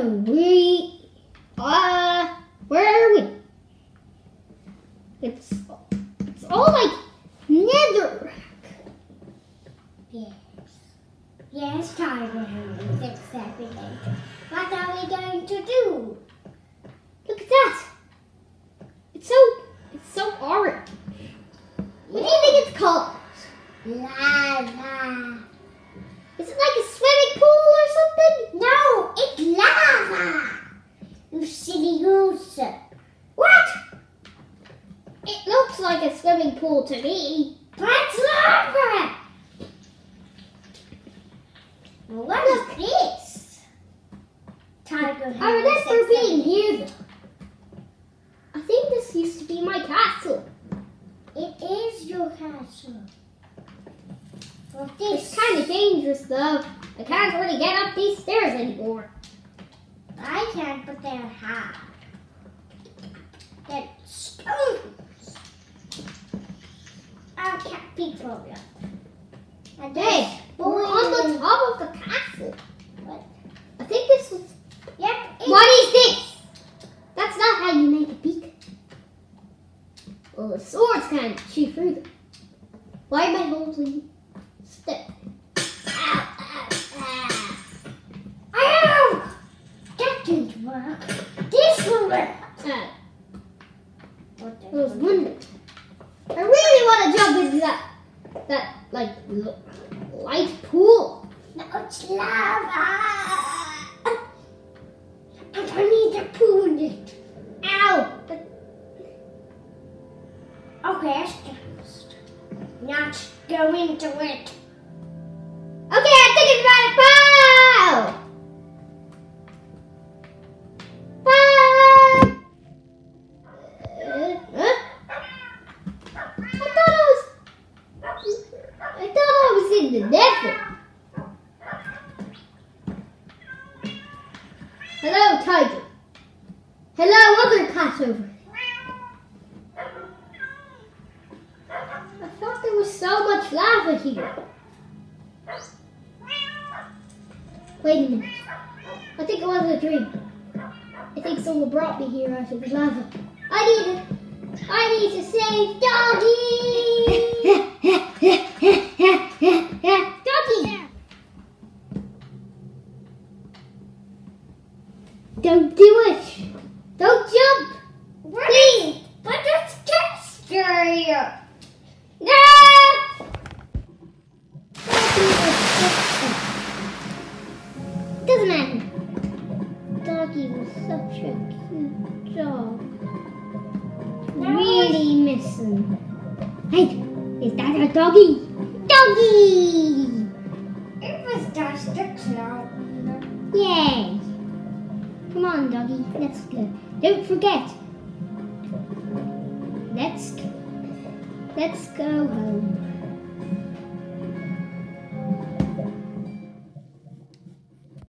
So where are we? It's all like Nether. Yes. Yes, Tiger, fix everything. What are we going to do? Look at that. It's so orange. What do you think it's called? Lava. Is it like a swimming pool or something? No, it's lava. You silly goose. What? It looks like a swimming pool to me. That's lava. Well, what is this? Tiger. I remember being here though. I think this used to be my castle. It is your castle. Well, this. It's kind of dangerous though. I can't really get up these stairs anymore. I can't, but they're hard. They're stones. I can't peek from you. And Hey, but we're on the top of the castle. What? I think this was... Yep. What is this? That's not how you make a beak. Well, the swords can't shoot through them. Why am I holding stick? Ow, ow, ow. Ow! That didn't work. This will work. It was wonderful. I really want to jump into that like light pool. No, it's lava. And I need to pull it. Ow! Okay, I stopped. Not go into it. Okay, I'm thinking about it. Pow! Pow! I thought I was in the Nether. Hello, tiger. Hello, other cat over. I thought there was so much lava here. Wait a minute. I think it was a dream. I think someone brought me here out of the lava. I need to save Doggy! Doggy! Don't do it! Don't jump! Please! But it's texture. No! Doesn't matter. Doggy was such a cute dog. Really miss him. Hey, is that a doggy? Doggy! It was just a clown. Yay! Come on, doggy. Let's go. Don't forget. Let's go home.